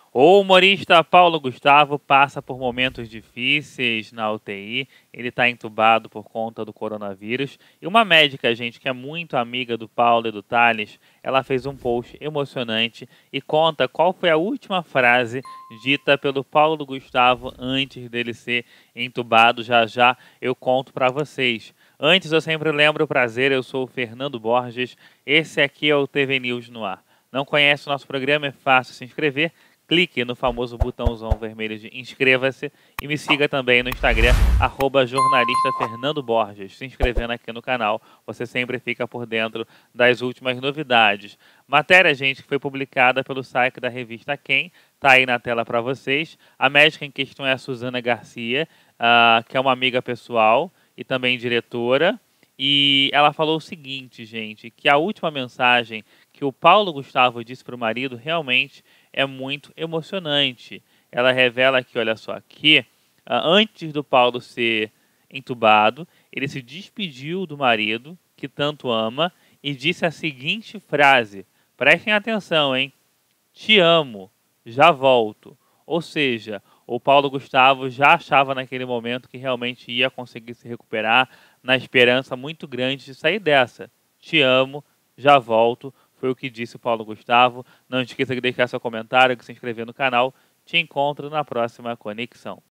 O humorista Paulo Gustavo passa por momentos difíceis na UTI. Ele está entubado por conta do coronavírus. E uma médica, gente, que é muito amiga do Paulo e do Thales, ela fez um post emocionante e conta qual foi a última frase dita pelo Paulo Gustavo antes dele ser entubado. Já já eu conto para vocês. Antes, eu sempre lembro o prazer, eu sou o Fernando Borges. Esse aqui é o TV News no ar. Não conhece o nosso programa? É fácil se inscrever. Clique no famoso botãozão vermelho de inscreva-se e me siga também no Instagram, @jornalista Fernando Borges. Se inscrevendo aqui no canal, você sempre fica por dentro das últimas novidades. Matéria, gente, que foi publicada pelo site da revista Quem, tá aí na tela para vocês. A médica em questão é a Suzana Garcia, que é uma amiga pessoal e também diretora. E ela falou o seguinte, gente, que a última mensagem que o Paulo Gustavo disse para o marido realmente é muito emocionante. Ela revela que, olha só, que antes do Paulo ser entubado, ele se despediu do marido, que tanto ama, e disse a seguinte frase: prestem atenção, hein? Te amo, já volto. Ou seja, o Paulo Gustavo já achava naquele momento que realmente ia conseguir se recuperar, na esperança muito grande de sair dessa. Te amo, já volto. Foi o que disse o Paulo Gustavo. Não esqueça de deixar seu comentário, de se inscrever no canal. Te encontro na próxima conexão.